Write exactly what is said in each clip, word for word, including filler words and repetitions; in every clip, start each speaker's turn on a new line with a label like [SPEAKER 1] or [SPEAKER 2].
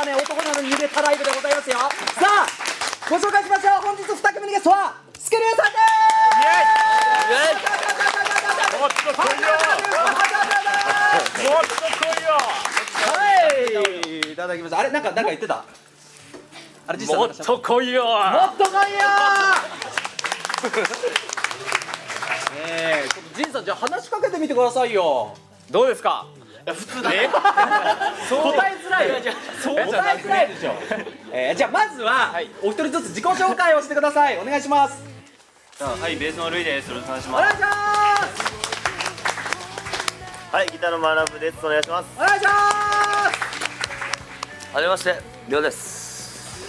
[SPEAKER 1] はね男なのに逃げたライブでございますよ。さあご紹介しましょう。本日に組のゲストはスケルーさんでーす。
[SPEAKER 2] もっと来いよもっと来いよ。
[SPEAKER 1] はい、いただきました。あれなんかなんか言ってた。あれ実際
[SPEAKER 2] もっと来いよ。
[SPEAKER 1] もっと来いよええ、ちょっとジンさんじゃあ話しかけてみてくださいよ。
[SPEAKER 2] どうですか。いや普通だね。
[SPEAKER 1] 答えづらい。そう答えづらいでしょ。えー、じゃあまずはお一人ずつ自己紹介をしてください。お願いします。
[SPEAKER 3] はい、ベースのルイです。よろしくお願いします。
[SPEAKER 1] お願いします。
[SPEAKER 3] はい、ギターのマナブです。お願いします。
[SPEAKER 1] お願いします。
[SPEAKER 4] はじめまして、りょうです。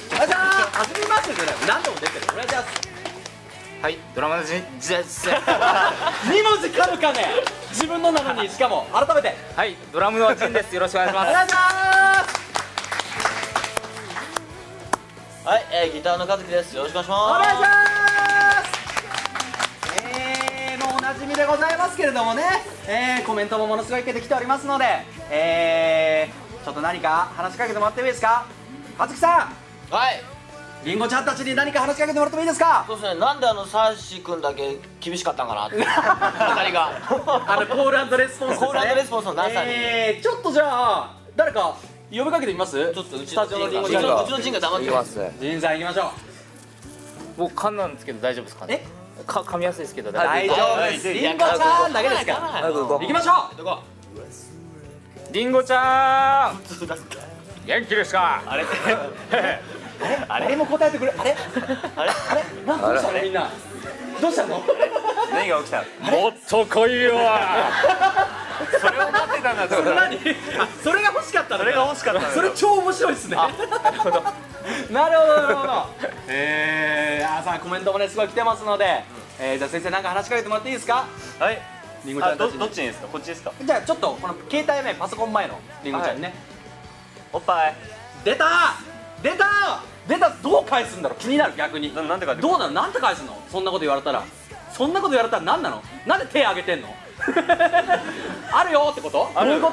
[SPEAKER 1] お願いします。はじめましてじゃない。何度も出てる。お願いします。
[SPEAKER 2] はい、ドラマのじじです。
[SPEAKER 1] に文字かむかね。自分のなのにしかも改めて。
[SPEAKER 2] はい、ドラムのジンです。よろしくお願いします。
[SPEAKER 1] お願いします。
[SPEAKER 3] はい、えー、ギターの和樹です。よろしくお願いし
[SPEAKER 1] お
[SPEAKER 3] ます。
[SPEAKER 1] 願いします。えー、もうおなじみでございますけれどもね、えー、コメントもものすごい受けてきておりますので、えー、ちょっと何か話しかけてもらってもいいですか。和樹さん、
[SPEAKER 3] はい。
[SPEAKER 1] りんごちゃんたちに何か話しかけてもらってもいいですか。
[SPEAKER 3] そうですね。なんであのサーシ君だけ厳しかったんかなって。二人が。
[SPEAKER 1] あのコール&レスポンスですね。
[SPEAKER 3] コール&レスポンスの何さんに。
[SPEAKER 1] えー、ちょっとじゃあ誰か呼びかけてみます。
[SPEAKER 3] ちょっとうち
[SPEAKER 1] スタジオのりんごちゃん
[SPEAKER 3] う
[SPEAKER 1] が
[SPEAKER 3] ちのジンが黙って
[SPEAKER 4] いきますね。
[SPEAKER 1] ジンさん行きましょう。
[SPEAKER 2] 僕噛んだんですけど大丈夫ですかね。か噛みやすいですけど
[SPEAKER 1] 大丈夫です。りんごちゃんだけですから。
[SPEAKER 4] 早く行こう。
[SPEAKER 1] 行きましょう。
[SPEAKER 3] どこ。
[SPEAKER 2] りんごちゃん、
[SPEAKER 3] 普通だ。
[SPEAKER 2] 元気ですか。
[SPEAKER 3] あれ。
[SPEAKER 1] あれも答えてくれ。あれ
[SPEAKER 3] あれ。
[SPEAKER 1] あれなんどうしたのみんな。どうしたの。
[SPEAKER 3] 何が起きた。
[SPEAKER 2] もっと来いよ。
[SPEAKER 3] それを待ってたんだ。
[SPEAKER 1] それ何。それが欲しかったの。
[SPEAKER 3] それが欲しかった。
[SPEAKER 1] それ超面白いですね。なるほどなるほどなるほど。えー、あさあコメントもねすごい来てますので、えー、じゃあ先生なんか話しかけてもらっていいですか。
[SPEAKER 3] はい。
[SPEAKER 1] りんごちゃんたちに。
[SPEAKER 3] どっちにですか。こっちですか。
[SPEAKER 1] じゃあちょっとこの携帯ねパソコン前のりんごちゃんにね。
[SPEAKER 3] おっぱい。
[SPEAKER 1] 出た出た出た。どう返すんだろう気になる逆に。
[SPEAKER 3] ななんて書いて
[SPEAKER 1] どうなのなんて返すの。そんなこと言われたら。そんなこと言われたら何なの。なんで手挙げてんの。あるよってこと。どういうこと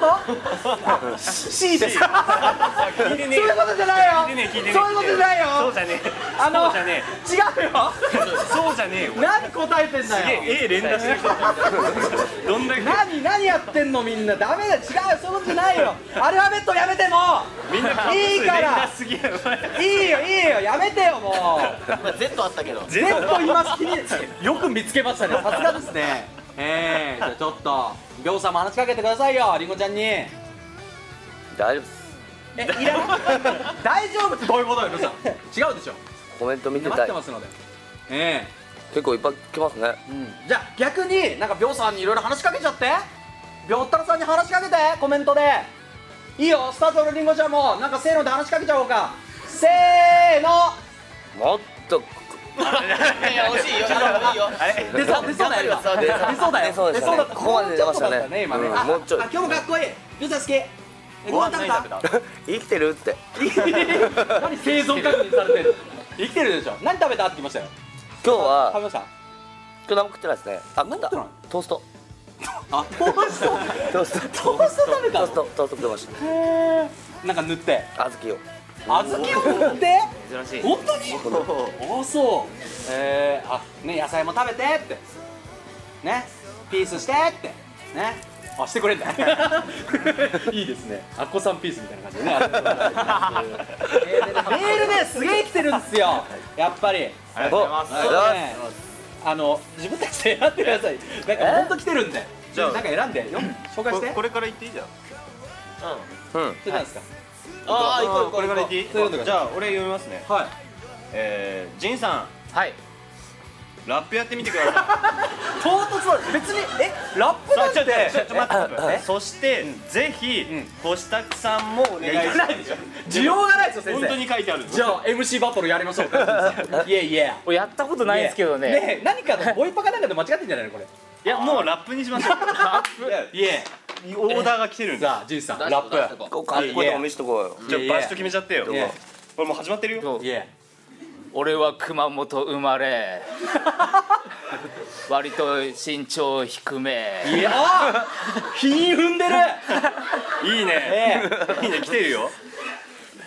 [SPEAKER 1] 。C です。そういうことじゃないよ。そういうことじゃないよ。
[SPEAKER 3] そうじゃねえ。
[SPEAKER 1] あの
[SPEAKER 3] そうじゃね
[SPEAKER 1] 違うよ。
[SPEAKER 3] そうじゃねえよ。
[SPEAKER 1] 何答えてんだよ。
[SPEAKER 3] A 連打してる人どんだけ
[SPEAKER 1] 何何やってんのみんな。ダメだ違うよ。そういうことじゃないよ。アルファベットやめても
[SPEAKER 3] みんなカップ数
[SPEAKER 1] いいから
[SPEAKER 3] 連打すぎやろ。
[SPEAKER 1] いいよいいよやめてよもう。
[SPEAKER 3] Z あったけど
[SPEAKER 1] Z います。気によく見つけましたね。さすがですね。えー、じゃあちょっとぎょうさんも話しかけてくださいよりんごちゃんに。え
[SPEAKER 4] 大丈夫です。
[SPEAKER 1] いらない大丈夫ってどういうことよりょうさん。違うでしょ。
[SPEAKER 4] コメント見て
[SPEAKER 1] 待
[SPEAKER 4] たい
[SPEAKER 1] ってますので。え
[SPEAKER 4] 結構いっぱい来ますね。
[SPEAKER 1] えーうん、じゃあ逆になんかびょうさんにいろいろ話しかけちゃって。びょうったろさんに話しかけてコメントで。いいよスタジオのりんごちゃんもなんかせーので話しかけちゃおうか。せーの。
[SPEAKER 4] もっと
[SPEAKER 3] いや惜しいよ。いいよ。あれ
[SPEAKER 1] 出そう出そうだよ今。出そうだよ。
[SPEAKER 4] 出そうでしたね
[SPEAKER 1] だった。
[SPEAKER 4] ここまで出ましたね
[SPEAKER 1] もうちょっとだったね今ね。
[SPEAKER 4] うん
[SPEAKER 1] あ
[SPEAKER 4] もうちょい
[SPEAKER 1] あ今日もかっこいい。りょうさん好き。えご飯食べた。
[SPEAKER 4] 生きてるって。
[SPEAKER 1] 何生存確認されてる。生きてるでしょ。何食べたって言いましたよ。
[SPEAKER 4] 今日
[SPEAKER 1] 食べ
[SPEAKER 4] は
[SPEAKER 1] ました。
[SPEAKER 4] 今日何も食ってないですね。あ、食った。
[SPEAKER 1] 何食ってない
[SPEAKER 4] トースト。
[SPEAKER 1] あ、トースト。
[SPEAKER 4] トースト。
[SPEAKER 1] トースト食べたの。
[SPEAKER 4] トーストトースト食べました。
[SPEAKER 1] へー。なんか塗って。
[SPEAKER 4] 小豆を。
[SPEAKER 1] 小豆を塗って。
[SPEAKER 3] 珍しい。
[SPEAKER 1] 本当に。あ、そう。えー、あ、ね野菜も食べてって。ね、ピースしてってね。あ、してくれんだ。いいですね。アッコさんピースみたいな感じでね。メールね、すげえ来てるんですよ。やっぱり。
[SPEAKER 3] ありがとうございます。
[SPEAKER 1] そうね。あの自分たちで選んでください。なんか本当来てるんで。
[SPEAKER 3] じゃあ
[SPEAKER 1] なんか選んでよ。紹介して。
[SPEAKER 3] これから言っていいじゃん。
[SPEAKER 4] うん。
[SPEAKER 1] それなんですか。
[SPEAKER 3] ああ、行こうこれから言っていい。
[SPEAKER 1] そういうことか
[SPEAKER 3] じゃあ俺読みますね。
[SPEAKER 1] はい。
[SPEAKER 3] えー、ジンさ
[SPEAKER 2] はい。
[SPEAKER 3] んラップやってみてください。
[SPEAKER 1] 唐突は別にえラップなん
[SPEAKER 3] ちょっと
[SPEAKER 1] て。
[SPEAKER 3] ちょっと待って待っ
[SPEAKER 1] え
[SPEAKER 3] て。そしてぜひ星拓さんもお願い
[SPEAKER 1] いやい
[SPEAKER 3] し
[SPEAKER 1] らないでしょ。需要がないですよ先生。
[SPEAKER 3] 本当に書いてあるんです。
[SPEAKER 1] じゃあ エムシー バトルやりましょう。いえいえ。
[SPEAKER 2] これやったことないですけどね。
[SPEAKER 1] ねえ何かのボイパかなんかで間違ってんじゃないのこれ。
[SPEAKER 3] いやもうラップにしましょう。
[SPEAKER 1] いえ。
[SPEAKER 3] オーダーが来てるんです。
[SPEAKER 1] さあジンさんラップ。
[SPEAKER 4] こうかっこいいとこ見せとこうよ。
[SPEAKER 3] じゃあバシッと決めちゃってよ。
[SPEAKER 1] いえ
[SPEAKER 3] これもう始まってるよ。
[SPEAKER 2] そう
[SPEAKER 1] いえ。
[SPEAKER 2] 俺は熊本生まれ。割と身長低め。
[SPEAKER 1] いやあ品踏んでる。
[SPEAKER 3] いいね。
[SPEAKER 1] え
[SPEAKER 3] いいね来てるよ。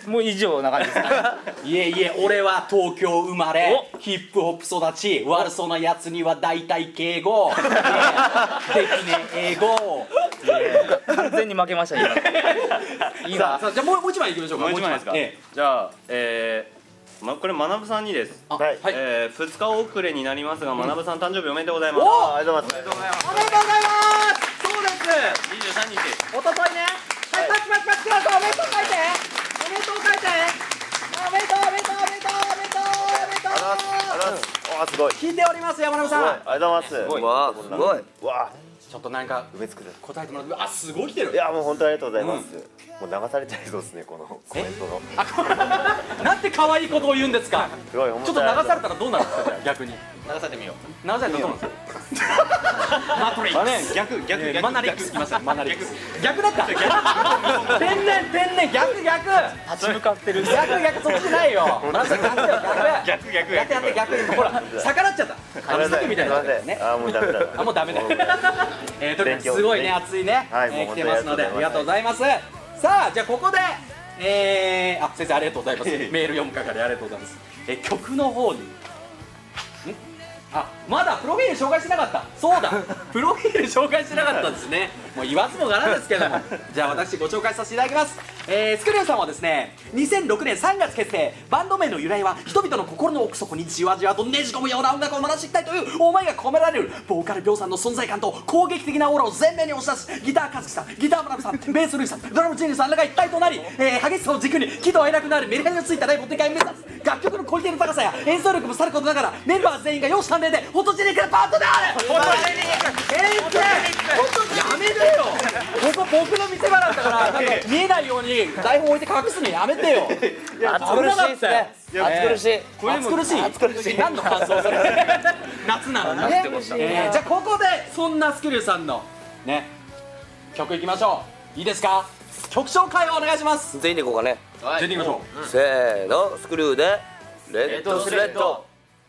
[SPEAKER 2] もう以上な感じですね。
[SPEAKER 1] いえいえ、俺は東京生まれ、ヒップホップ育ち、悪そうなやつには大体敬語、できねえ英語。
[SPEAKER 2] 完全に負けました今。いいな。
[SPEAKER 1] さあ、じゃあもうもう一枚いきましょうか。
[SPEAKER 5] もう一枚ですか。
[SPEAKER 1] え
[SPEAKER 5] じゃあ、えー、まこれ学さんにです。
[SPEAKER 1] あ、
[SPEAKER 4] はい
[SPEAKER 1] はい。
[SPEAKER 5] えー、ふつか遅れになりますが、学さん誕生日おめでとうございます。
[SPEAKER 1] お
[SPEAKER 4] ありがとうございます。
[SPEAKER 1] おめでとうございますそうです
[SPEAKER 5] にじゅうさんにち。
[SPEAKER 1] おとといねはい、パチパチパチくださいおめでとう書いておめでとう書いておめでとうおめでとうおめでとうおめでとうおめでとう
[SPEAKER 4] ありがとうございます。あ、すごい。
[SPEAKER 1] 聞いております山中さん
[SPEAKER 4] すごい。ありがとうございます。
[SPEAKER 2] ごい
[SPEAKER 4] わあ、
[SPEAKER 2] す
[SPEAKER 4] すごい。わあ、
[SPEAKER 1] ちょっとなんか
[SPEAKER 4] 梅つくる。
[SPEAKER 1] 答えてもらってあ、すごい来てる
[SPEAKER 4] いや、もう本当にありがとうございます。もう流されちゃいそうですね、このコメントの。
[SPEAKER 1] あなんて可愛いことを言うんですか
[SPEAKER 4] すごい、
[SPEAKER 1] ちょっと流されたらどうなるんですかじゃあ逆に流
[SPEAKER 3] 流されてみよう。
[SPEAKER 1] されたらどうなるんですかマトリックス
[SPEAKER 5] まあね、逆逆逆。
[SPEAKER 1] えーマナリックス来ましたマナリックス逆だった天然天然逆逆
[SPEAKER 2] 立ち向かってる。
[SPEAKER 1] 逆逆そっちじゃないよまず逆だよ逆
[SPEAKER 5] 逆逆
[SPEAKER 1] 逆やって逆にほら逆らっちゃった
[SPEAKER 4] ごめんなさい。
[SPEAKER 1] みたいな
[SPEAKER 4] すいません。
[SPEAKER 1] ね
[SPEAKER 4] あ、もうダメだ。
[SPEAKER 1] あ、もうダメだ
[SPEAKER 4] も
[SPEAKER 1] えーとにかく
[SPEAKER 4] 勉強
[SPEAKER 1] すごいね熱いね
[SPEAKER 4] はい
[SPEAKER 1] えー
[SPEAKER 4] もう
[SPEAKER 1] 来てますのでありが
[SPEAKER 4] 本当にありがとうご
[SPEAKER 1] とうございますさあじゃあここでえーあ先生ありがとうございますメール読む係ありがとうございますえ曲の方にんあ、まだプロフィール紹介してなかったそうだプロフィール紹介してなかったんですねもう言わずもがなですけどもじゃあ私ご紹介させていただきます、えー、スクリューさんはですねにせんろくねんさんがつ結成バンド名の由来は人々の心の奥底にじわじわとねじ込むような音楽を鳴らしていきたいという思いが込められるボーカルビョウさんの存在感と攻撃的なオーラを前面に押し出しギター和樹さんギター学さんベースルイさんドラムチーニさんらが一体となり、えー、激しさを軸に喜怒哀楽のあるメリハリのついたライブを展開目指す楽曲のクオリティの高さや演奏力もさることながらメンバー全員が容姿端麗でフォトジェニックなパートであるフォトジェニック先生やめてよここ僕の見せ場なんだからなんか見えないように台本置いて隠すのやめてよ
[SPEAKER 4] 暑苦しいですね。暑苦しい。
[SPEAKER 1] これ暑苦しい暑苦しい何の感想それ夏なのにね、えー、じゃあここでそんなスクリューさんのね曲いきましょういいですか曲紹介をお願いします
[SPEAKER 4] 全員でいこうかね。
[SPEAKER 3] はい。
[SPEAKER 1] 全員いきましょう
[SPEAKER 4] せーの、スクリューでレッドスレッド。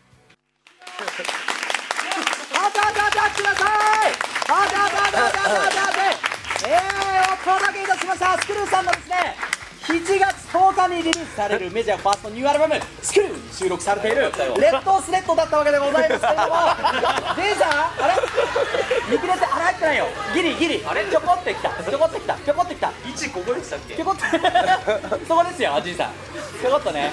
[SPEAKER 1] あたたたくださいあたたたたたたえー、お届けいたしましたスクリューさんのですねしちがつとおかにリリースされるメジャーファーストニューアルバム「スクリュー」に収録されている「レッドスレッド」だったわけでございますけれどもデイさんあれ見切れてあれ入ってないよギリギリあれちょこってきたちょこってきたちょこってきた
[SPEAKER 3] 位置ここでしたっけ？
[SPEAKER 1] ちょこってそこですよおじいさんちょこっとね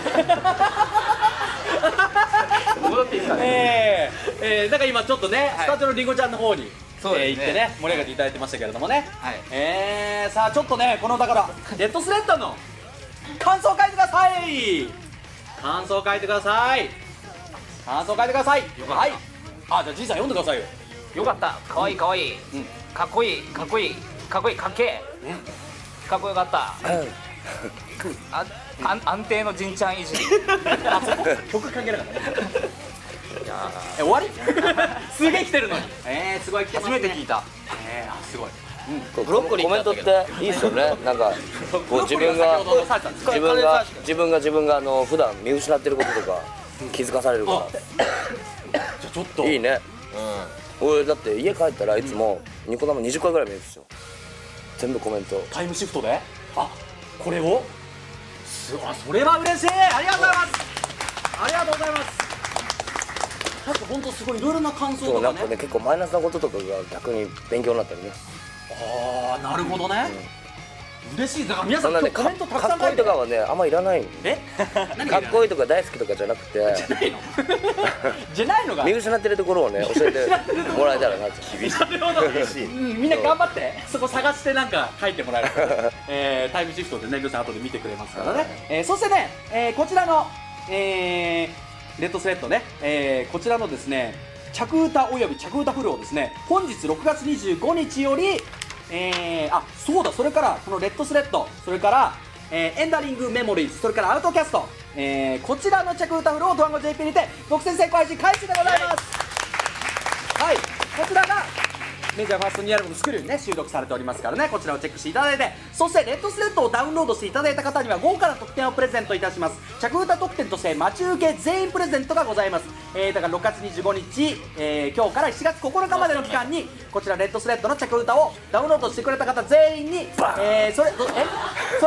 [SPEAKER 3] 戻っていいですかね？
[SPEAKER 1] えー、えー、だから今ちょっとね、スタジオのりんごちゃんの方に、
[SPEAKER 3] そうですね
[SPEAKER 1] えー行ってね盛り上げていただいてましたけれどもね、
[SPEAKER 3] はい
[SPEAKER 1] えー、さあちょっとねこのだからレッドスレッドの感想を書いてください感想を書いてください感想を書いてくださいはいあじゃあじいさん読んでくださいよ
[SPEAKER 2] よかった。かわいいかわいい。
[SPEAKER 1] うん
[SPEAKER 2] かっこいいかっこいいかっこいいかっけえ。かっこよかった。あ安安定のじんちゃんいじり。
[SPEAKER 1] あそこ曲関係なかったねえ終わりすげえ来てるのにえー、すごい来てますね
[SPEAKER 3] 初めて聞いた。
[SPEAKER 1] えー、あすごい
[SPEAKER 4] ブロッコリーコメントっていいですよね。なんかこう自分が
[SPEAKER 1] 先ほどのサーチさんです
[SPEAKER 4] 自分が自分が自分があの普段見失ってることとか気づかされるか
[SPEAKER 1] じゃあちょっと
[SPEAKER 4] らいいね。俺だって家帰ったらいつもニコ生にじゅっかいぐらい見るんですよ。全部コメント。
[SPEAKER 1] タイムシフトであこれをすあそれは嬉しいありがとうございますありがとうございますなんか本当すごいいろいろな感想
[SPEAKER 4] そう
[SPEAKER 1] とかね
[SPEAKER 4] なんかね結構マイナスなこととかが逆に勉強になったりね。
[SPEAKER 1] ああなるほどね、嬉しいだから皆さん
[SPEAKER 4] そんなねか
[SPEAKER 1] 今日コメントたく
[SPEAKER 4] かっこいい
[SPEAKER 1] さん書いて
[SPEAKER 4] とかはねあんまいらない。
[SPEAKER 1] え何
[SPEAKER 4] かっこい
[SPEAKER 1] い
[SPEAKER 4] いとか大好きとかじゃなくて
[SPEAKER 1] じゃないのじゃないのが
[SPEAKER 4] 見失ってるところをね教えてもらえたらなって。厳しい。
[SPEAKER 1] なるほど、うん、みんな頑張ってそこ探してなんか書いてもらえると、えー、タイムシフトでね皆さん後で見てくれますからね、えー、そしてね、えー、こちらの、えー、レッドスレッドね、えー、こちらのですね着歌および着歌フルをですね本日ろくがつにじゅうごにちより、えー、あそうだそれからこのレッドスレッドそれから、えー、エンダリングメモリーズそれからアウトキャスト、えー、こちらの着歌フルをドワンゴ ジェーピー にて独占先行配信開始でございますはいこちらがメジャーファーストニューアルバムのスクリューにね収録されておりますからねこちらをチェックしていただいてそしてレッドスレッドをダウンロードしていただいた方には豪華な特典をプレゼントいたします着歌特典として待ち受け全員プレゼントがございます、えー、だからろくがつにじゅうごにち、えー、今日からしちがつここのかまでの期間にこちらレッドスレッドの着歌をダウンロードしてくれた方全員に、えー、それえそれぞれ、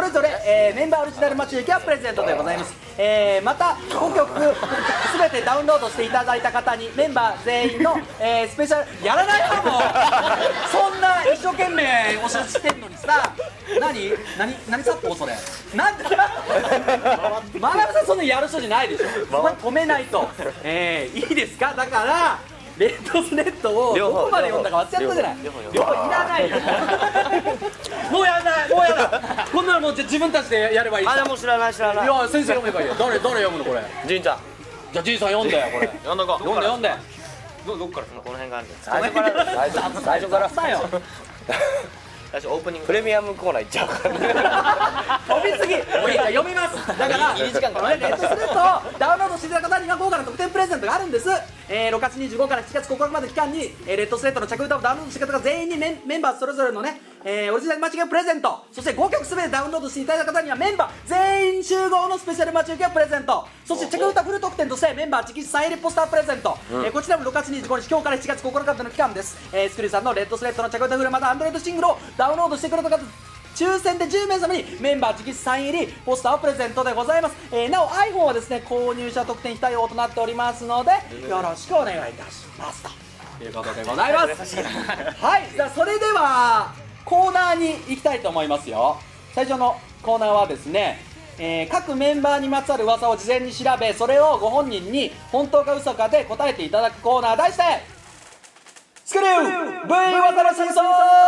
[SPEAKER 1] えーメンバーオリジナル待ち受けはプレゼントでございます。えーまたごきょくすべてダウンロードしていただいた方にメンバー全員の、えースペシャルやらないかもそんな一生懸命お知らせしてんのにさ、何何何サッポーそれなんでマナブさんそんなやる人じゃないでしょ。そこに止めないと、えーいいですか。だからレッドスレッドをどこまで読んだか忘れちゃったじゃない。両方いらないよもうやらない、もうやだこんなのもうじゃあ自分たちでやればいい。
[SPEAKER 4] あ、でも知らない知らない
[SPEAKER 1] いや先生読めばいいよ。誰誰読むのこれ。
[SPEAKER 4] じいちゃん
[SPEAKER 1] じゃあじいさん読んでよこれ。
[SPEAKER 3] 読んどこう
[SPEAKER 1] 読んで読んで。
[SPEAKER 3] どどっからこの辺があるんです
[SPEAKER 4] 最初から最初最初から
[SPEAKER 1] だよ。
[SPEAKER 3] 最初オープニング
[SPEAKER 4] プレミアムコーナー行っちゃうから
[SPEAKER 1] 飛びすぎ。もういいじゃあ読みます。だから
[SPEAKER 3] いい時間か
[SPEAKER 1] このねレッドスレッドをダウンロードしていただいた方には豪華な特典プレゼントがあるんです。えー、ろくがつにじゅうごからしちがつここのかまでの期間に、えーレッドスレッドの着歌をダウンロードしてくれた方全員にメンメンバーそれぞれのね、えーオリジナル待ち受けをプレゼント。そしてごきょくすべてダウンロードしていただいた方にはメンバー全員集合のスペシャル待ち受けをプレゼント。そして着歌フル特典としてメンバー直筆サイン入りポスタープレゼント、えーこちらもろくがつにじゅうごにち今日からしちがつここのかまでの期間です。えースクリューさんのレッドスレッドの着歌フルまたアンドロイドシングルをダウンロードしてくれた方抽選でじゅうめいさまにメンバー直筆サイン入りポスターをプレゼントでございます。えーなお iPhone はですね購入者特典非対応となっておりますのでよろしくお願いいたしますということでございますはい、じゃあそれではコーナーに行きたいと思いますよ。最初のコーナーはですね、えー各メンバーにまつわる噂を事前に調べそれをご本人に本当か嘘かで答えていただくコーナー題してスクリュー V 噂の真相。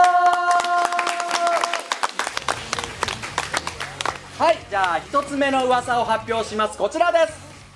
[SPEAKER 1] はい、じゃあ一つ目の噂を発表します。こちらです。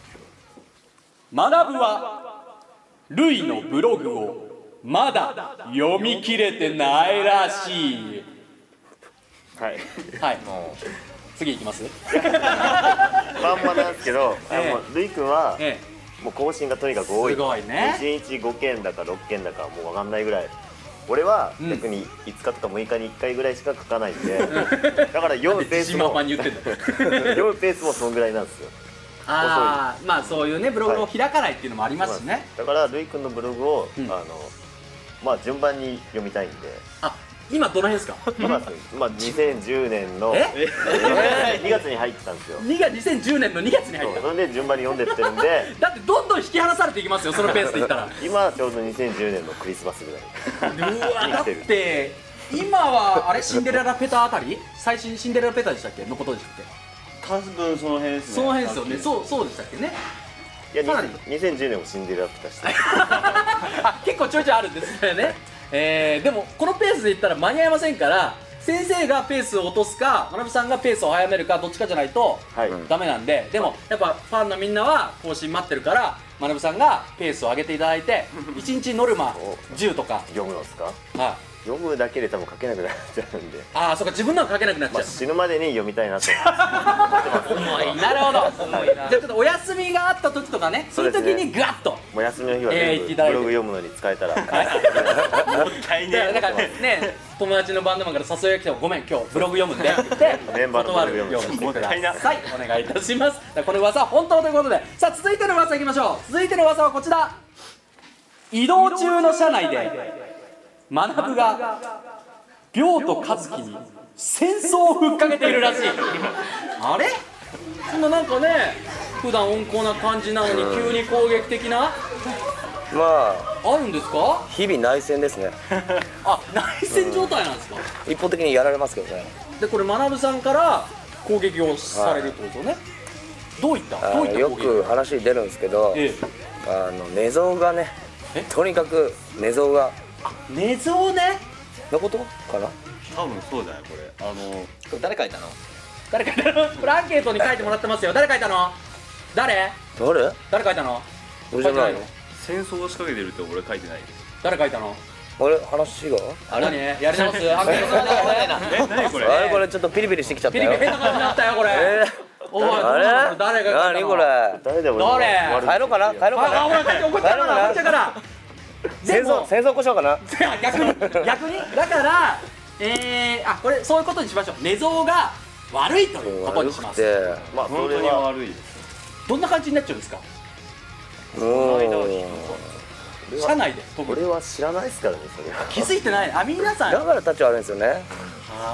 [SPEAKER 1] 学ぶはルイのブログをまだ読み切れてないらしい。
[SPEAKER 6] はい、
[SPEAKER 1] はい、もう次いきます。
[SPEAKER 6] まんまなんですけど、あ
[SPEAKER 1] ええ
[SPEAKER 6] のルイ君は
[SPEAKER 1] え
[SPEAKER 6] もう更新がとにかく多い。
[SPEAKER 1] すごいね
[SPEAKER 6] いちにちごけんだかろっけんだかもう分かんないぐらい。俺は
[SPEAKER 1] うん
[SPEAKER 6] 逆にいつかとかむいかにいっかいぐらいしか書かないんで、だから読む
[SPEAKER 1] え自
[SPEAKER 6] ペースも
[SPEAKER 1] 慢まに言ってんだ
[SPEAKER 6] 読むペースもそんぐらいなんですよ。
[SPEAKER 1] ああまあそういうねブログを開かないっていうのもありますしね。
[SPEAKER 6] だからルイ君のブログを、
[SPEAKER 1] うん
[SPEAKER 6] あのまあ順番に読みたいんで、
[SPEAKER 1] あ今どの辺ですか。
[SPEAKER 6] まだまあにせんじゅうねんの
[SPEAKER 1] え
[SPEAKER 6] にがつに入ってたんですよ。
[SPEAKER 1] にがにせんじゅうねんのにがつに入った。
[SPEAKER 6] そうそれで順番に読んでってるんで、
[SPEAKER 1] だってどんどん引き離されていきますよそのペースでいったら
[SPEAKER 6] 今はちょうどにせんじゅうねんのクリスマスぐらい。
[SPEAKER 1] うわだって今はあれシンデレラペタあたり最新シンデレラペタでしたっけのことでしたっけ。
[SPEAKER 5] 多分その辺ですね。
[SPEAKER 1] その辺ですよね。そうそうでしたっけね。
[SPEAKER 6] いや
[SPEAKER 1] さらに
[SPEAKER 6] にせんじゅうねんもシンデレラピタして
[SPEAKER 1] あ結構ちょいちょいあるんですよね。えー、でもこのペースでいったら間に合いませんから先生がペースを落とすか学さんがペースを早めるかどっちかじゃないと
[SPEAKER 6] はい、
[SPEAKER 1] ダメなんで、でもやっぱファンのみんなは更新待ってるから学さんがペースを上げていただいていちにちノルマじゅうとか、
[SPEAKER 6] 読むのですか。
[SPEAKER 1] はい、
[SPEAKER 6] 読むだけで多分書けなくなっちゃうんで、
[SPEAKER 1] ああそうか自分のは書けなくなっちゃ
[SPEAKER 6] まあ、
[SPEAKER 1] う。
[SPEAKER 6] 死ぬまでに読みたいなと
[SPEAKER 1] なるほど。じゃあちょっとお休みがあった時とかねそういう時にガッと
[SPEAKER 6] もう休みの日は
[SPEAKER 1] えー
[SPEAKER 6] 全部
[SPEAKER 1] 言っていただいて
[SPEAKER 6] ブログ読むのに使えたら、
[SPEAKER 5] もったいね
[SPEAKER 1] だからね友達のバンドマンから誘いが来てもごめん今日ブログ読むんでって言って
[SPEAKER 6] メンバーのブロ
[SPEAKER 1] 断る
[SPEAKER 6] グ読む
[SPEAKER 1] ようにしてくだ
[SPEAKER 5] もったいな
[SPEAKER 1] さい。お願いいたします。だからこの噂は本当ということで、さあ続いての噂いきましょう。続いての噂はこちら。移動中の車内で学ぶが亮と和樹に戦争をふっかけているらしい。あれそんななんかね普段温厚な感じなのに急に攻撃的な
[SPEAKER 4] まあ
[SPEAKER 1] あるんですか。
[SPEAKER 4] 日々内戦ですね。
[SPEAKER 1] あ内戦状態なんですか。
[SPEAKER 4] 一方的にやられますけどね。
[SPEAKER 1] でこれ学さんから攻撃をされるってことですよね。どういった
[SPEAKER 4] あ
[SPEAKER 1] どういった
[SPEAKER 4] よ
[SPEAKER 1] 攻撃。
[SPEAKER 4] く話出るんですけど、
[SPEAKER 1] え
[SPEAKER 4] あの寝相がね
[SPEAKER 1] え
[SPEAKER 4] とにかく寝相が
[SPEAKER 1] え、寝相ね。
[SPEAKER 4] のことかな。
[SPEAKER 5] 多分そうじゃないこれ。あの
[SPEAKER 3] これ誰書いたの？
[SPEAKER 1] 誰書いたの。これアンケートに書いてもらってますよ。誰書いたの。誰
[SPEAKER 4] 誰？
[SPEAKER 1] 誰書いたの。
[SPEAKER 4] 俺じゃないの。
[SPEAKER 5] 戦争を仕掛けてるって俺書いてないです。
[SPEAKER 1] 誰書いたの。
[SPEAKER 4] 俺話が
[SPEAKER 1] あれ何やり直すアンケートするんだよね。
[SPEAKER 5] え、何これ。
[SPEAKER 4] あれこれちょっとピリピリしてきちゃったよ。
[SPEAKER 1] ピリピリ変な感じになったよこれ。
[SPEAKER 4] え
[SPEAKER 1] おいどう
[SPEAKER 4] ー、あ
[SPEAKER 1] なの
[SPEAKER 4] れ
[SPEAKER 1] 誰が書いたの。
[SPEAKER 4] 何これ。
[SPEAKER 6] 誰でも
[SPEAKER 1] 誰
[SPEAKER 4] 帰ろうかな帰ろうか
[SPEAKER 1] ああほら
[SPEAKER 4] な。
[SPEAKER 1] 怒っちゃうから怒っちゃうから。
[SPEAKER 4] 戦争戦争こしようかな。
[SPEAKER 1] 逆に逆にだからえー、あこれそういうことにしましょう。寝相が悪いということにします。
[SPEAKER 4] 悪くて
[SPEAKER 6] まあそ
[SPEAKER 5] 本当に
[SPEAKER 6] れは
[SPEAKER 5] 悪いです。
[SPEAKER 1] どんな感じになっちゃうんですか。
[SPEAKER 4] もう
[SPEAKER 1] 車内で特に
[SPEAKER 6] 俺は知らないですからねそれは。
[SPEAKER 1] 気づいてない。あ皆さん
[SPEAKER 4] だから立ち悪いんですよね。
[SPEAKER 1] あ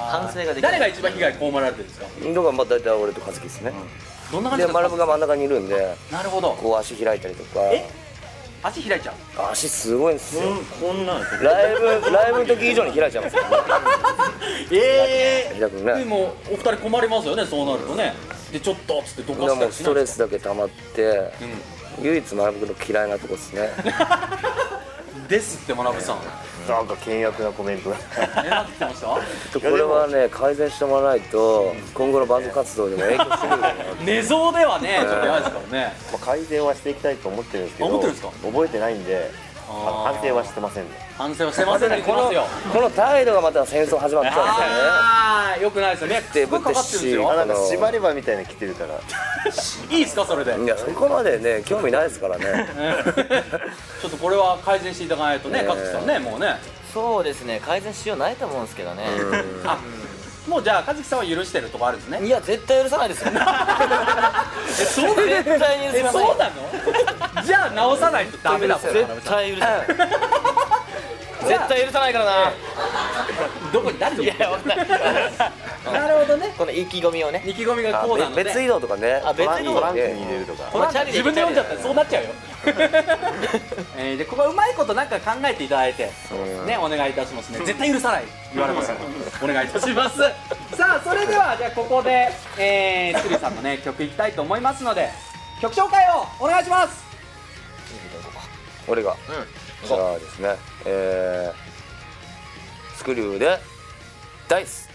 [SPEAKER 3] 反省ができない。
[SPEAKER 1] 誰が一番被害被られてるんですか？
[SPEAKER 4] だからまあ大体俺と和樹ですね。
[SPEAKER 1] どんな感じですか？
[SPEAKER 4] でマラブが真ん中にいるんで、
[SPEAKER 1] なるほど。
[SPEAKER 4] こう足開いたりとか。
[SPEAKER 1] え足開いちゃう？
[SPEAKER 4] 足すごいんですよ。
[SPEAKER 5] こんなんですよ
[SPEAKER 4] ライブライブの時以上に開いちゃいますからね。
[SPEAKER 1] え
[SPEAKER 4] 開くね。
[SPEAKER 1] でもお二人困りますよね、そうなるとね。でちょっとっつってどかした
[SPEAKER 4] でも
[SPEAKER 1] りしないです
[SPEAKER 4] ストレスだけ溜まって、唯一マラブの嫌いなとこですね。
[SPEAKER 1] か？ですって学さん。
[SPEAKER 6] なんか険悪なコメントが
[SPEAKER 1] えなってきてました？
[SPEAKER 4] これはね改善してもらわないと今後のバンド活動でも影響してくるから。
[SPEAKER 1] 寝相ではねちょっとやばいですからね。
[SPEAKER 6] まあ改善はしていきたいと思ってるんですけど、
[SPEAKER 1] あ思ってるんですか？
[SPEAKER 6] 覚えてないんで、あの
[SPEAKER 1] あー
[SPEAKER 6] 反省はしてませんね。
[SPEAKER 1] 反省はしてませんって言ってますよ。
[SPEAKER 4] この態度がまた戦争始まっちゃうんですよね。
[SPEAKER 1] ああよくないですよね。
[SPEAKER 4] で
[SPEAKER 1] すごいかかってるんです
[SPEAKER 4] ぶっ
[SPEAKER 1] よ。
[SPEAKER 6] あなんか縛ればみたいなの着てるから
[SPEAKER 1] いいですかそれで？
[SPEAKER 4] いやそこまでね興味ないですからね。
[SPEAKER 1] ちょっとこれは改善していただかないとね、
[SPEAKER 4] ね
[SPEAKER 1] かつきさんねもうね。
[SPEAKER 3] そうですね、改善しようないと思うんですけどね。
[SPEAKER 1] あもうじゃあ和樹さんは許してるとこあるんですね。
[SPEAKER 3] いや絶対許さないですよ。
[SPEAKER 1] えそうなの？
[SPEAKER 3] 絶対に許
[SPEAKER 1] え
[SPEAKER 3] しません。
[SPEAKER 1] そうなの？じゃあ直さないとダメだもん。
[SPEAKER 3] 絶対許さない。絶対許さないからな。
[SPEAKER 1] どこに誰に？
[SPEAKER 3] いやわかんない。
[SPEAKER 1] なるほどね。
[SPEAKER 3] この意気込みをね。
[SPEAKER 1] 意気込みが
[SPEAKER 4] あ
[SPEAKER 1] こうなので。
[SPEAKER 4] 別移動とかね。
[SPEAKER 3] あ別移動
[SPEAKER 6] トランクに入れるとか。
[SPEAKER 1] これは自分で読んじゃったらそうなっちゃうよ。えー、でここはうまいことなんか考えていただいてねお願いいたしますね。絶対許さない言われますのでお願いいたします。さあそれではじゃあここで、えー、スクリューさんのね曲いきたいと思いますので曲紹介をお願いします。
[SPEAKER 4] 俺が。じゃあですね、えー、スクリューでダイス。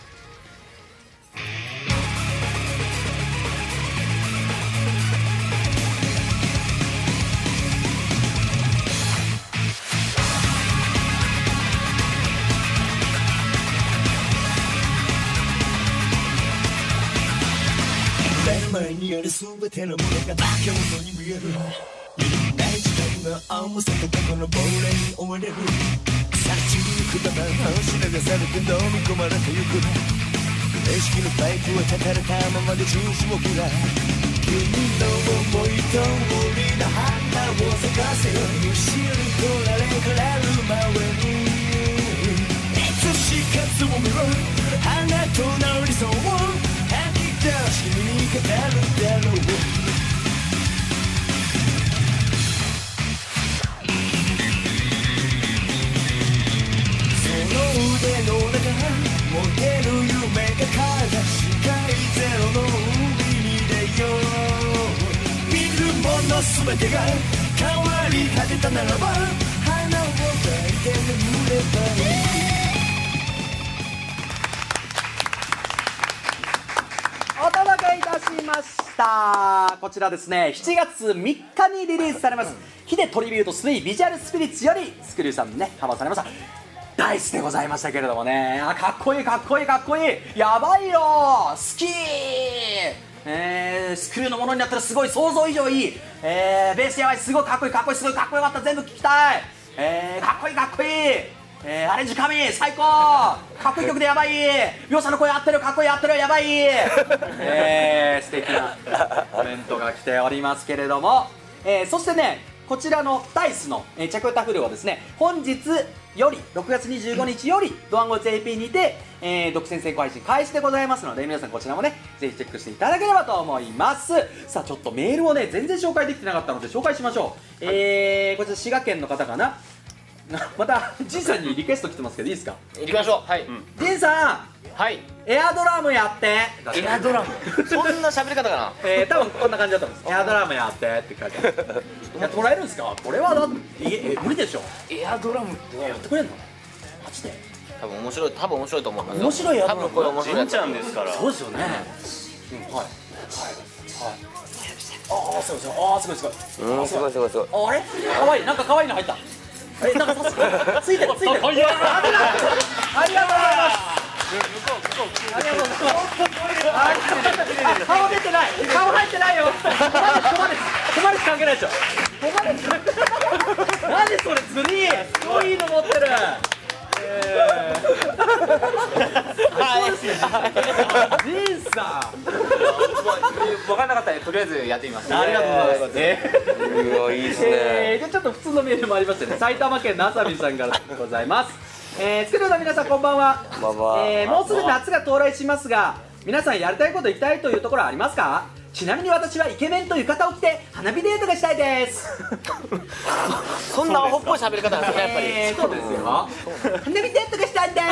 [SPEAKER 7] 目の前にある全てのものが化け物に見える。ない時間の重さと過去の亡霊に追われる。幸に行くまま押し流されて飲み込まれてゆく。意識のパイプは断たれたままで中止を切ら。君の思い通りの花を咲かせる。むしり取られからる前にいつしかつもめろ花となりそう吐き出しにかかるだろう。腕の中持てる夢が形界ゼロの海に出よう。見るもの全てが変わり果てたならば花を抱いて眠ればいい。
[SPEAKER 1] お届けいたしました。こちらですねしちがつみっかにリリースされますヒデトリビュートスリービジュアルスピリッツよりスクリューさんにねカバーされましたダイスでございましたけれどもね。あかっこいいかっこいいかっこいいやばいよ好きえー、スクリューのものになったらすごい想像以上いい、えー、ベースやばいすごいかっこいいかっこいいすごいかっこよかった全部聞きたい、えー、かっこいいかっこいいえー、アレンジ神最高かっこいい曲でやばい秒差の声合ってるかっこいい合ってるやばいえー、素敵なコメントが来ておりますけれども、えー、そしてねこちらのダイスの、えー、着歌フルをですね本日よりろくがつにじゅうごにちよりドワンゴ ジェーピー にて、えー、独占先行配信開始でございますので皆さんこちらもねぜひチェックしていただければと思います。さあちょっとメールをね全然紹介できてなかったので紹介しましょう、えー、こちら滋賀県の方かなまたジンさんにリクエスト来てますけどいいですか。
[SPEAKER 3] 行きましょう。はい。
[SPEAKER 1] ジンさ
[SPEAKER 3] はい。
[SPEAKER 1] んエアドラムやって
[SPEAKER 3] エアドラム。そんな喋り方かな。
[SPEAKER 1] えー、多分こんな感じだと思うんですエアドラムやってって書いてあるやってもらえるんですかこれはだってええ無理でしょ
[SPEAKER 3] エアドラムって
[SPEAKER 1] やってくれんのマジで
[SPEAKER 3] 多分面白い多分面白いと思いますよ。
[SPEAKER 1] 面白いエアド
[SPEAKER 3] 多
[SPEAKER 1] ラム
[SPEAKER 3] 分これ面白い
[SPEAKER 5] じん
[SPEAKER 3] やつ。
[SPEAKER 5] ちゃんですから。
[SPEAKER 1] そうですよね、うん、はいはいはいああすごいすごいああすごいすごい
[SPEAKER 4] うんすごいすごいすごい。
[SPEAKER 1] あれ可愛いなんか可愛いの入ったえなんかさすがついてるついてるありがとうございますありがとうございます顔出てない顔入ってないよコマですコマですコマです関係ないでしょコマです何それ釣りすごいいいの持ってるえー、そうですねジンさん
[SPEAKER 2] 分かんなかったらとりあえずやってみます。
[SPEAKER 1] ありがとうございます、
[SPEAKER 4] うわいいです
[SPEAKER 1] えー、
[SPEAKER 4] ね。
[SPEAKER 1] じゃあちょっと普通のメールもありましてね埼玉県のあさみさんからでございますえー、スクルーの皆さんこんばんは。
[SPEAKER 4] こんばんは
[SPEAKER 1] えー、もうすぐ夏が到来しますが、皆さんやりたいこと行きたいというところはありますか？ちなみに私はイケメンと浴衣を着て花火デートがしたいです。
[SPEAKER 3] そんなアホっぽい喋り方なんですねやっぱり。
[SPEAKER 1] えー、そうですよ。花火デートがしたいです。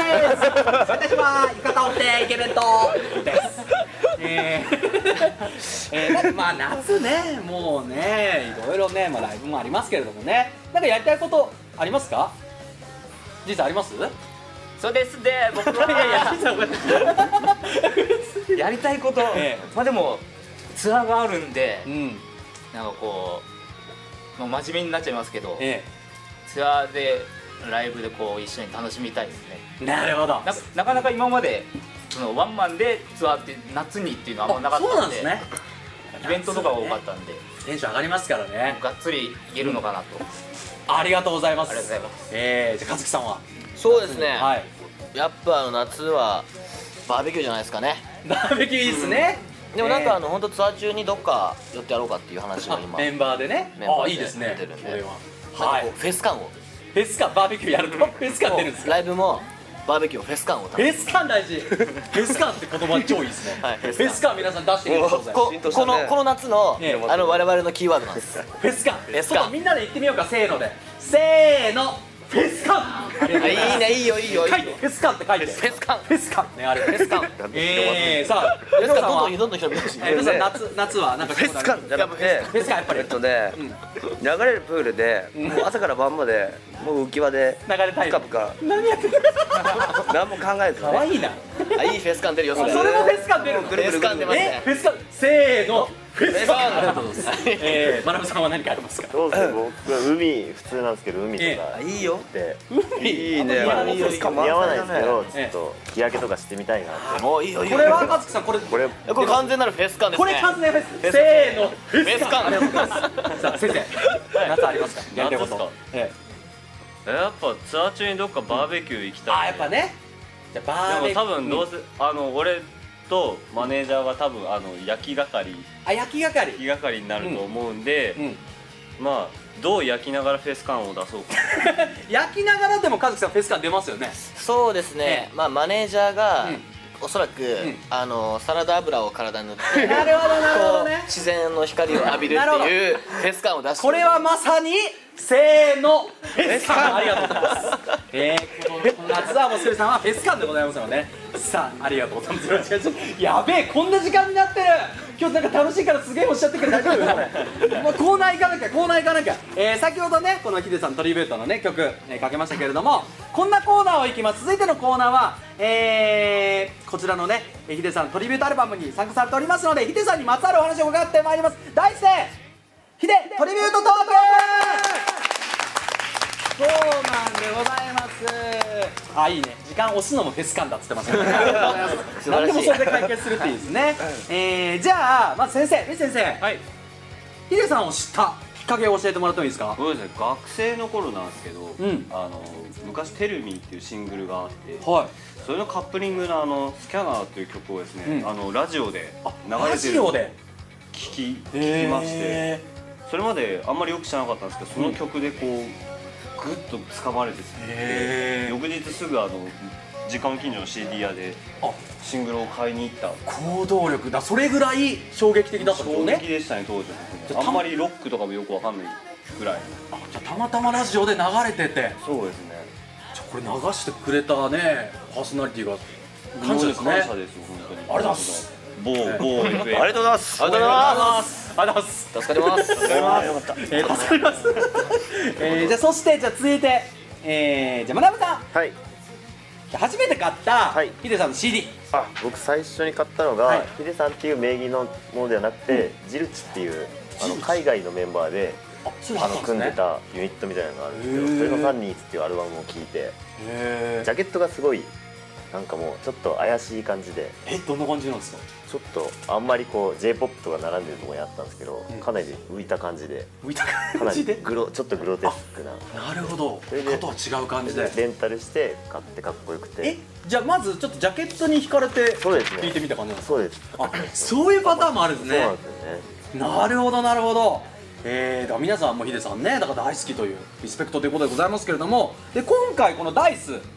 [SPEAKER 1] 私は浴衣を着てイケメンとです。えーえー、なんかまあ夏ね、もうね、いろいろね、まあ、ライブもありますけれどもね、なんかやりたいことありますか？実はあります？
[SPEAKER 2] そうですね、僕は。
[SPEAKER 1] いやいや、実はこれ
[SPEAKER 2] やりたいこと、
[SPEAKER 1] ええ
[SPEAKER 2] まあでもツアーがあるんで、
[SPEAKER 1] うん、
[SPEAKER 2] なんかこう、まあ、真面目になっちゃいますけど、
[SPEAKER 1] え
[SPEAKER 2] ツアーでライブでこう一緒に楽しみたいですね。
[SPEAKER 1] え、なるほど。
[SPEAKER 2] ななかなか今までそのワンマンでツアーって夏にっていうのはあんまなかったんで、
[SPEAKER 1] そうなんですね。
[SPEAKER 2] イベントとかが多かったんで、
[SPEAKER 1] テンション上がりますからね。
[SPEAKER 2] がっつりいけるのかなと、
[SPEAKER 1] ありがとうございます。
[SPEAKER 2] ありがとうございます。
[SPEAKER 1] えー、じゃあ和樹さんは？
[SPEAKER 3] そうですね、
[SPEAKER 1] はい。
[SPEAKER 3] やっぱあの夏はバーベキューじゃないですかね。
[SPEAKER 1] バーベキューいいですね。
[SPEAKER 3] でもなんかあ
[SPEAKER 1] の
[SPEAKER 3] の本当ツアー中にどっか寄ってやろうかっていう話が今
[SPEAKER 1] メンバーでね。
[SPEAKER 3] メンバーで
[SPEAKER 1] あ、いいですね。
[SPEAKER 3] 出てるんで
[SPEAKER 1] これは。
[SPEAKER 3] なん
[SPEAKER 1] はい。
[SPEAKER 3] かこうフェス感を
[SPEAKER 1] フェス感、バーベキューやるとフェス感出るんですか？
[SPEAKER 3] ライブもバーベキューフェス感を
[SPEAKER 1] フェス感大事。フェス感って言葉超いいですね。
[SPEAKER 3] はい
[SPEAKER 1] フェス感皆さん出してみてください。
[SPEAKER 3] こ
[SPEAKER 4] 浸透したね
[SPEAKER 3] このこの夏の
[SPEAKER 1] ええ
[SPEAKER 3] あの我々のキーワードなんです。
[SPEAKER 1] フェス感。
[SPEAKER 3] フェス感
[SPEAKER 1] ちょっとみんなで言ってみようか、せーので。せーの。フェス感。ありがとうございます
[SPEAKER 3] いいね、いいよいいよいいよ。
[SPEAKER 1] 書いてフェス感って書いて。
[SPEAKER 3] フェス感
[SPEAKER 1] フェス感ね、あれ。
[SPEAKER 3] フェス感。
[SPEAKER 1] えー、さあ、
[SPEAKER 3] フェス感どん
[SPEAKER 1] 皆さんは
[SPEAKER 3] どんどんどん広めてほしい。
[SPEAKER 1] えー皆さん夏夏はなんか
[SPEAKER 4] フェス感じゃなくて
[SPEAKER 1] フェス感やっぱり
[SPEAKER 4] えっとね、流れるプールでもう朝から晩までもう浮き輪で
[SPEAKER 1] 流れたい
[SPEAKER 4] ぷかぷか
[SPEAKER 1] 何やってんの？
[SPEAKER 4] 何も考えずね
[SPEAKER 1] 可愛いな。
[SPEAKER 3] あ、いいフェス感出るよそれ。
[SPEAKER 1] それもフェス感出るの。
[SPEAKER 3] フェス感出ますね
[SPEAKER 1] え、フェス感せーの。フェス感。
[SPEAKER 3] フェス感
[SPEAKER 1] ありがとうございます。えー、まなぶさんは何かありますか？
[SPEAKER 6] そうですね、僕は海普通なんですけど海と
[SPEAKER 1] え
[SPEAKER 6] か
[SPEAKER 4] いいよ
[SPEAKER 6] で
[SPEAKER 4] いいね
[SPEAKER 1] 似合わない
[SPEAKER 4] フェス感満
[SPEAKER 6] 似合わない
[SPEAKER 4] 載だね
[SPEAKER 6] ですけどちょっと日焼けとかしてみたいなって。
[SPEAKER 3] もういいよいいよ。
[SPEAKER 1] これは和樹さんこれ
[SPEAKER 6] これ
[SPEAKER 3] これ完全なるフェス感ですね。
[SPEAKER 1] これ完全フェス。せーの。フ
[SPEAKER 3] ェス感
[SPEAKER 1] ありがとうございます。さあ先生、夏ありますか？やりたいこと。ええ。
[SPEAKER 5] やっぱツアー中にどっかバーベキュー行きたい、
[SPEAKER 1] あ、やっぱね。じゃあバーベ
[SPEAKER 5] でも多分どうせ、あの俺とマネージャーが多分あの焼き係
[SPEAKER 1] あ、焼き係。
[SPEAKER 5] 焼き係になると思うんで、
[SPEAKER 1] うん。
[SPEAKER 5] まあどう焼きながらフェス感を出そうか。
[SPEAKER 1] 焼きながらでも和樹さんフェス感出ますよね。
[SPEAKER 3] そうですね。まあマネージャーが
[SPEAKER 1] うん
[SPEAKER 3] おそらく
[SPEAKER 1] ん
[SPEAKER 3] あのサラダ油を体に塗って
[SPEAKER 1] なるほどなるほどね
[SPEAKER 3] こう。自然の光を浴びるっていうフェス感を出してる。
[SPEAKER 1] これはまさにせーのフェス感。ありがとうございます。えー、この夏はもうスクルさんはフェス感でございますので、さあありがとうございます。よろしくお願いします。やべえ、こんな時間になってる。今日なんか楽しいからすげえおっしゃってくれ大丈夫？もうコーナー行かなきゃコーナー行かなきゃ。えー、先ほどねこのヒデさんトリビュートのね曲、えー、かけましたけれども、こんなコーナーをいきます。続いてのコーナーは、えー、こちらのねヒデさんトリビュートアルバムに参加されておりますので、ヒデさんにまつわるお話を伺ってまいります。題してヒデトリビュートトーク。そうなんでございます。あ、いいね。時間押すのもフェス感だっつってますね。何でもそれで解決するっていいですね。えー、じゃあまず先生、み先生、
[SPEAKER 5] はい。
[SPEAKER 1] ヒデさんを知ったきっかけを教えてもらってもいいですか？
[SPEAKER 5] そうですね、学生の頃なんですけど、
[SPEAKER 1] ん
[SPEAKER 5] あの昔「テルミー」っていうシングルがあって、
[SPEAKER 1] はい。
[SPEAKER 5] それのカップリングのあの「スキャナー」という曲をですね、
[SPEAKER 1] うん
[SPEAKER 5] あのラジオで流れ
[SPEAKER 1] ラ
[SPEAKER 5] てるのを
[SPEAKER 1] ジオで
[SPEAKER 5] 聞き聞きまして、
[SPEAKER 1] え
[SPEAKER 5] それまであんまりよく知らなかったんですけど、その曲でこうグッと掴まれて、
[SPEAKER 1] へー
[SPEAKER 5] 翌日すぐあの時間近所の シーディー 屋で
[SPEAKER 1] あ、
[SPEAKER 5] シングルを買いに行った
[SPEAKER 1] 行動力だ。それぐらい衝撃的だったんですよ
[SPEAKER 5] 衝
[SPEAKER 1] ね。
[SPEAKER 5] 撃でしたね、当時は
[SPEAKER 1] じゃあ
[SPEAKER 5] あんまりロックとかもよくわかんないぐらい。
[SPEAKER 1] あ、じゃあたまたまラジオで流れてて、
[SPEAKER 5] そうですね、
[SPEAKER 1] じゃあこれ流してくれたねパーソナリティが感謝ですね。
[SPEAKER 5] 感謝ですよ、本当に。
[SPEAKER 1] ありがとうございます。
[SPEAKER 5] 某某 エフエム
[SPEAKER 4] ありがとうございます
[SPEAKER 3] ありがとうございます。
[SPEAKER 1] ありがとうございます。
[SPEAKER 3] 助かります。助かります。よかった。
[SPEAKER 1] えー、助かります。えー、じゃあそしてじゃあ続いて、えー、じゃあまなぶさん、
[SPEAKER 6] はい。
[SPEAKER 1] 初めて買った
[SPEAKER 6] はい
[SPEAKER 1] ヒデさんの シーディー。
[SPEAKER 6] あ、僕最初に買ったのが、
[SPEAKER 1] はい
[SPEAKER 6] ヒデさんっていう名義のものではなくて、ジルチっていうあの海外のメンバーで
[SPEAKER 1] あ、それ
[SPEAKER 6] あの組んで
[SPEAKER 1] あったんですね。
[SPEAKER 6] たユニットみたいなのがあるんですけど、
[SPEAKER 1] へー
[SPEAKER 6] それのサンニーズっていうアルバムを聴いて、
[SPEAKER 1] へ
[SPEAKER 6] ジャケットがすごいなんかもうちょっと怪しい感じで、
[SPEAKER 1] え、どんな感じなんですか？
[SPEAKER 6] ちょっとあんまりこう J-ポップ とか並んでるところにあったんですけど、
[SPEAKER 1] うん
[SPEAKER 6] かなり浮いた感じで、
[SPEAKER 1] 浮いた
[SPEAKER 6] かなり
[SPEAKER 1] 感じで。
[SPEAKER 6] グロちょっとグロテスクな。
[SPEAKER 1] なるほど。
[SPEAKER 6] それで
[SPEAKER 1] 他とは違う感じで。
[SPEAKER 6] レンタルして買ってかっこよくて。
[SPEAKER 1] え、じゃあまずちょっとジャケットに惹かれて
[SPEAKER 6] そうですね
[SPEAKER 1] 聞いてみた感じなんですか？
[SPEAKER 6] そうです。
[SPEAKER 1] あ、そういうパターンもあるんですね。
[SPEAKER 6] そうなんですよね。
[SPEAKER 1] なるほどなるほど。えー、だから皆さんもヒデさんねだから大好きというリスペクトということでございますけれども、で今回このダイス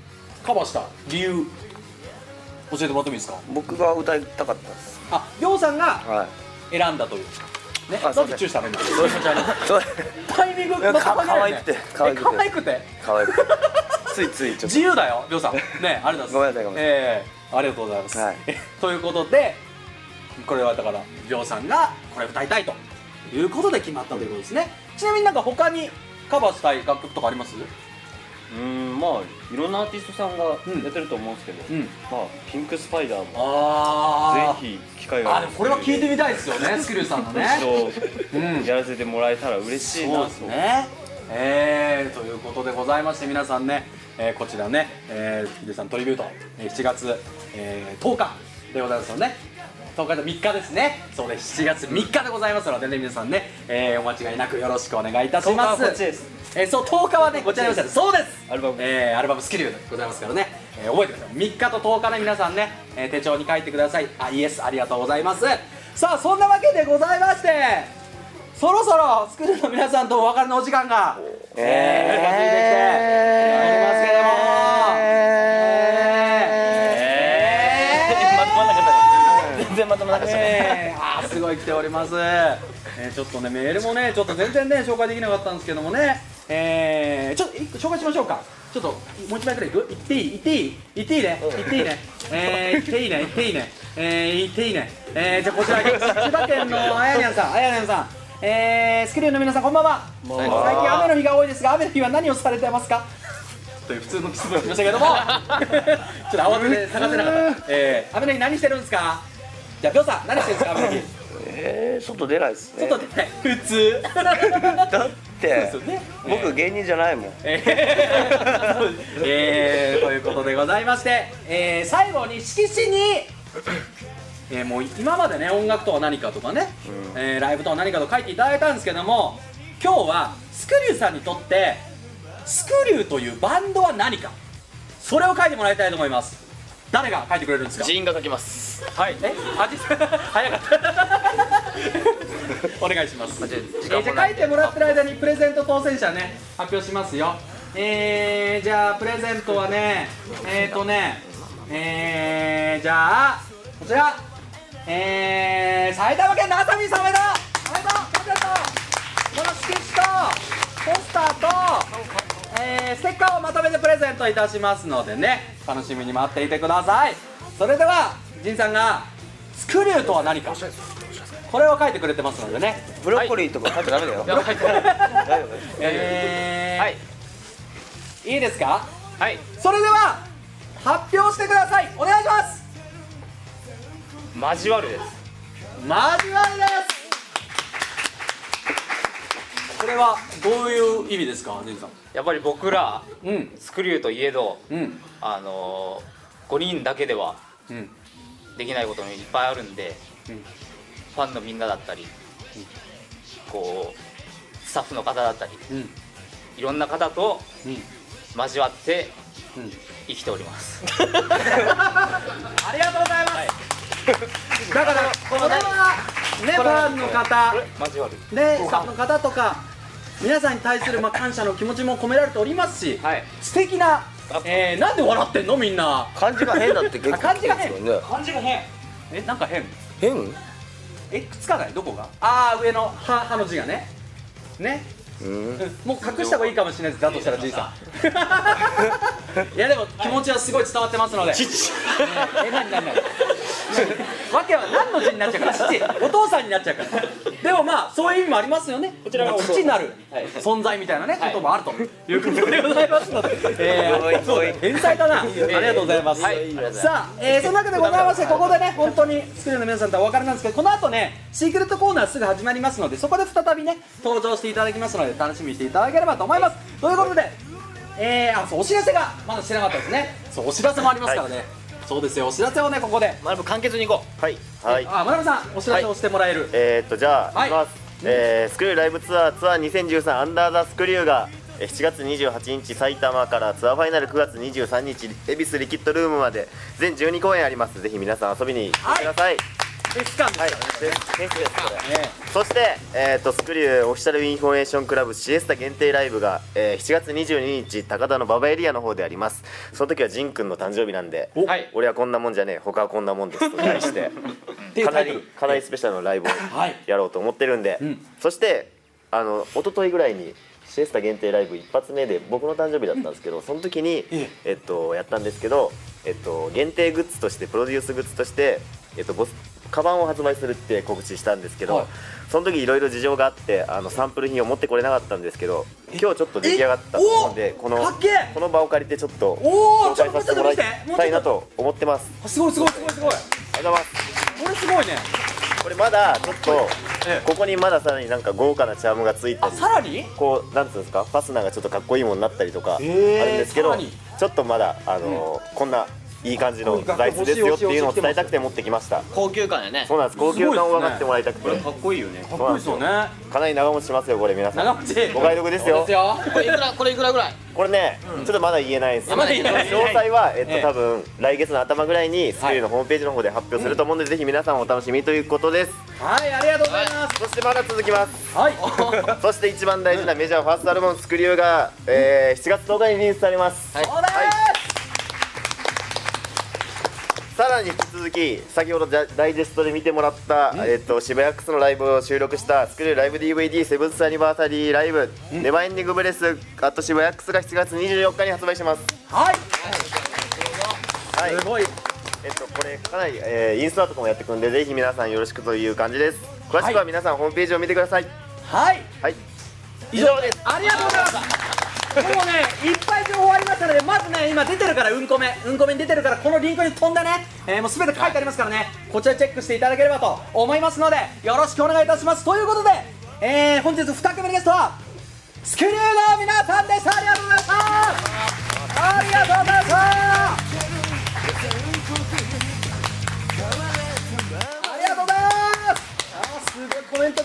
[SPEAKER 1] カバーした理由教えてもらってもいいですか。
[SPEAKER 4] 僕が歌いたかったです。
[SPEAKER 1] あ、りょうさんが
[SPEAKER 4] はい
[SPEAKER 1] 選んだというね。
[SPEAKER 4] あ
[SPEAKER 1] だってチューしたの今
[SPEAKER 4] そう
[SPEAKER 1] タイミング
[SPEAKER 4] か可愛くて
[SPEAKER 1] 可愛くて可愛くて
[SPEAKER 4] 可愛くてついついちょっと
[SPEAKER 1] 自由だよ、りょうさんね。ありがとうございます。
[SPEAKER 4] ごめんなさいごめんなさい
[SPEAKER 1] えーありがとうございます、
[SPEAKER 4] はい
[SPEAKER 1] ということでこれはだからりょうさんがこれ歌いたいということで決まったということですね。ちなみになんか他にカバーしたい楽曲とかあります？
[SPEAKER 5] うーん、まあいろんなアーティストさんがやってると思うんですけど、
[SPEAKER 1] うん、
[SPEAKER 5] まあピンクスパイダーも
[SPEAKER 1] あ
[SPEAKER 5] ぜひ機会があ
[SPEAKER 1] あ、
[SPEAKER 5] る
[SPEAKER 1] でもこれは聞いてみたいですよね、スクリューさんのね。
[SPEAKER 5] 一度やらせてもらえたら嬉しいなと。
[SPEAKER 1] そうですね。えー、ということでございまして、皆さんね、えー、こちらね、えー、ヒデさんトリビュート、えー、しちがつ、えー、とおかでございますよね。とおかとみっかですね。そうです、しちがつみっかでございますのでね、皆さんね、えー、お間違いなくよろしくお願いいたします。
[SPEAKER 5] とおかはこっちです。
[SPEAKER 1] えー、そう、とおかはね、こちらでございます。そうです。
[SPEAKER 5] アルバム
[SPEAKER 1] えー、アルバムスキルでございますからね、えー、覚えてください。みっかととおかね、皆さんね、えー、手帳に書いてください。あ、イエス、ありがとうございます。さあ、そんなわけでございまして、そろそろスクールの皆さんとお別れのお時間が、えー、近づいてきておりますけども、
[SPEAKER 3] まとまんなかった全然まとまんなかった
[SPEAKER 1] えー、あーすごい来ております、えー、ちょっとねメールもねちょっと全然ね紹介できなかったんですけどもね、えー、ちょっと一個紹介しましょうか。ちょっともう一枚くらいいく？言っていい？言っていい？言っていいね？言っていいね？えー、言っていいね？言っていいね？えー、言っていいね？えー、じゃあこちら千葉県のあやにゃんさん、あやにゃんさん、えー、スクリューの皆さんこんばんは。最近雨の日が多いですが、雨の日は何をされてますか？という普通の質問しましたけどもちょっと慌てて探せなかった、えー、雨の日何してるんですか？じゃあぴょうさん何してるんですか？雨の日
[SPEAKER 4] えー、外出ないっすね。
[SPEAKER 1] 外で普通
[SPEAKER 4] だって
[SPEAKER 1] そうですよね、
[SPEAKER 4] 僕芸人じゃないもん。
[SPEAKER 1] えーえーということでございまして、えー、最後に色紙に、えー、もう今までね音楽とは何かとかね、うん、えー、ライブとは何かと書いていただいたんですけども、今日はスクリューさんにとってスクリューというバンドは何か、それを書いてもらいたいと思います。誰が書いてくれるんですか？
[SPEAKER 3] ジーンが書きます。
[SPEAKER 1] はい、え、あ、実際早かったお願いします。
[SPEAKER 2] あじゃあ
[SPEAKER 1] えー、じゃあ書いてもらってる間にプレゼント当選者ね発表しますよ。えー、じゃあプレゼントはね、えーとねえー、じゃあこちら、えー、埼玉県のあさみんさんおめでとうおめでとうプレゼント、この色紙とポスターと、えー、ステッカーをまとめてプレゼントいたしますのでね、楽しみに待っていてください。それでは仁さんがスクリューとは何か、これを書いてくれてますのでね。
[SPEAKER 4] ブロッコリーとか書いてダメだよ。
[SPEAKER 2] いや書いてない
[SPEAKER 4] 大丈夫？
[SPEAKER 1] えー、
[SPEAKER 2] はい
[SPEAKER 1] いいですか？
[SPEAKER 2] はい
[SPEAKER 1] それでは発表してください。お願いします。
[SPEAKER 2] 交わるです。
[SPEAKER 1] 交わりです。これはどういう意味ですか、仁さん？
[SPEAKER 2] やっぱり僕ら
[SPEAKER 1] うん
[SPEAKER 2] スクリューといえど、
[SPEAKER 1] うん
[SPEAKER 2] あのー、ごにんだけでは
[SPEAKER 1] うん
[SPEAKER 2] できないこともいっぱいあるんで、
[SPEAKER 1] うん
[SPEAKER 2] ファンのみんなだったり、こうスタッフの方だったり、
[SPEAKER 1] うん
[SPEAKER 2] いろんな方と
[SPEAKER 1] うん
[SPEAKER 2] 交わって
[SPEAKER 1] うん
[SPEAKER 2] 生きております
[SPEAKER 1] ありがとうございます、だからこれはねファンの方
[SPEAKER 2] 交わる
[SPEAKER 1] でスタッフの方とか皆さんに対するまあ感謝の気持ちも込められておりますし、
[SPEAKER 2] はい
[SPEAKER 1] 素敵な、えー、なんで笑ってんのみんな。
[SPEAKER 4] 漢字が変だって結構
[SPEAKER 1] あ漢字が変
[SPEAKER 4] ですよね。
[SPEAKER 1] 漢字が変え、なんか変
[SPEAKER 4] 変？
[SPEAKER 1] え、くっつかない？どこが？ああ、上の歯、歯の字がねね、
[SPEAKER 4] うん。
[SPEAKER 1] うん、もう隠した方がいいかもしれないです。だとしたらじいさんいやでも気持ちはすごい伝わってますので。え、なになになにわけは何の字になっちゃうから、父、お父さんになっちゃうから。でもまあそういう意味もありますよね。こちらが父なる存在みたいなねこともあるということでございますので、えー、そう天才だな。ありがとうございます。
[SPEAKER 2] はい
[SPEAKER 1] さあ、えー、その中でございまして、ここでね本当にスクリューの皆さんとはお別れなんですけど、この後ねシークレットコーナーすぐ始まりますので、そこで再びね登場していただきますので楽しみにしていただければと思います。ということで、えー、あ、そう、お知らせがまだしてなかったですね。そう、お知らせもありますからね、はい、そうですよ、お知らせをねここで
[SPEAKER 3] まなぶ簡潔にいこう。
[SPEAKER 6] はいはい
[SPEAKER 1] あ、まなぶさんお知らせをしてもらえる、
[SPEAKER 6] えー、っとじゃあ、
[SPEAKER 1] はい
[SPEAKER 6] いきます、えー、スクリューライブツアーツアーにせんじゅうさんアンダーザスクリューがえーしちがつにじゅうはちにち埼玉からツアーファイナルくがつにじゅうさんにち恵比寿リキッドルームまで全じゅうにこうえんあります。ぜひ皆さん遊びに来てください。
[SPEAKER 1] ぜフェス感です
[SPEAKER 6] はい、
[SPEAKER 1] からね。
[SPEAKER 6] フェスフェスですこれ。
[SPEAKER 1] ね
[SPEAKER 6] そして、えー、とスクリューオフィシャルインフォメーションクラブシエスタ限定ライブが、えー、しちがつにじゅうににち高田の馬場エリアの方であります。その時はジンくんの誕生日なんで、
[SPEAKER 2] はい
[SPEAKER 6] 俺はこんなもんじゃねえ他はこんなもんですと題して
[SPEAKER 1] っていう
[SPEAKER 6] かなり
[SPEAKER 1] タイトル。
[SPEAKER 6] かなりスペシャルのライブを
[SPEAKER 1] はい
[SPEAKER 6] やろうと思ってるんで、
[SPEAKER 1] うん
[SPEAKER 6] そしてあの一昨日ぐらいにシエスタ限定ライブ一発目で僕の誕生日だったんですけど、その時に、
[SPEAKER 1] え
[SPEAKER 6] えっと、やったんですけど、えっと、限定グッズとしてプロデュースグッズとして、えっと、ボスカバンを発売するって告知したんですけど、
[SPEAKER 1] はい
[SPEAKER 6] その時いろいろ事情があってあのサンプル品を持ってこれなかったんですけど、今日ちょっと出来上がったと思うんで、この
[SPEAKER 1] かっけえ
[SPEAKER 6] この場を借りてちょっと
[SPEAKER 1] おー
[SPEAKER 6] 紹介させてもらい
[SPEAKER 1] ちょっと待ってもうちょっと
[SPEAKER 6] たいなと思ってます。
[SPEAKER 1] あすごいすごいすごいすごい。
[SPEAKER 6] ありがとうございます。
[SPEAKER 1] これすごいね。
[SPEAKER 6] これまだちょっと、
[SPEAKER 1] ええ
[SPEAKER 6] ここにまださらになんか豪華なチャームがついた
[SPEAKER 1] あ
[SPEAKER 6] り、
[SPEAKER 1] さらに？
[SPEAKER 6] こうなんつうんですか、ファスナーがちょっとかっこいいものになったりとかあるん
[SPEAKER 1] えー
[SPEAKER 6] ですけど、
[SPEAKER 1] さらに
[SPEAKER 6] ちょっとまだあのーこんないい感じの材質ですよっていうのを伝えたくて持ってきました。
[SPEAKER 3] 高級感やね。
[SPEAKER 6] そうなんです、高級感を分かってもらいたくて、
[SPEAKER 5] これかっこいいよね。
[SPEAKER 1] かっこいいですよね。
[SPEAKER 6] かなり長持ちしますよこれ皆さん。
[SPEAKER 1] 長持ち。
[SPEAKER 6] お買い得ですよ
[SPEAKER 1] そうですよ。
[SPEAKER 3] これいくらこれいくらぐらい？
[SPEAKER 6] これね、ちょっとまだ言えないです。
[SPEAKER 3] まだ言えない
[SPEAKER 6] 詳細は、えっと、
[SPEAKER 1] ええ
[SPEAKER 6] 多分来月の頭ぐらいにスクリューのホームページの方で発表すると思うので、ぜひ皆さんお楽しみということです。
[SPEAKER 1] はいありがとうございます。
[SPEAKER 6] そしてまだ続きます。
[SPEAKER 1] はい。
[SPEAKER 6] そして一番大事なメジャーファーストアルバム「スクリューが」えーしちがつとおかにリリースされます。
[SPEAKER 3] はい
[SPEAKER 1] そうです。
[SPEAKER 6] さらに引き続き先ほどダダイジェストで見てもらった、えっと渋谷 X のライブを収録したスクリューライブ ディーブイディー セブンスアニバーサリーライブ、ネバーエンディングブレスアット渋谷 X がしちがつにじゅうよっかに発売します。
[SPEAKER 1] はい。
[SPEAKER 6] はい、
[SPEAKER 1] すごい。
[SPEAKER 6] えっとこれかなり、えーインスタとかもやっていくんで、ぜひ皆さんよろしくという感じです。詳しくは皆さんホームページを見てください。
[SPEAKER 1] はい。
[SPEAKER 6] はい、以上です。
[SPEAKER 1] ありがとうございます。もうね、いっぱい情報ありましたので、まずね、今出てるから、うんこめ、うんこめに出てるから、このリンクに飛んでね、えーもうすべて書いてありますからね、こちらチェックしていただければと思いますので、よろしくお願いいたします。ということで、えー、本日に組目のゲストは、スクリューの皆さんでした。ありがとうございました。ありがとうございました。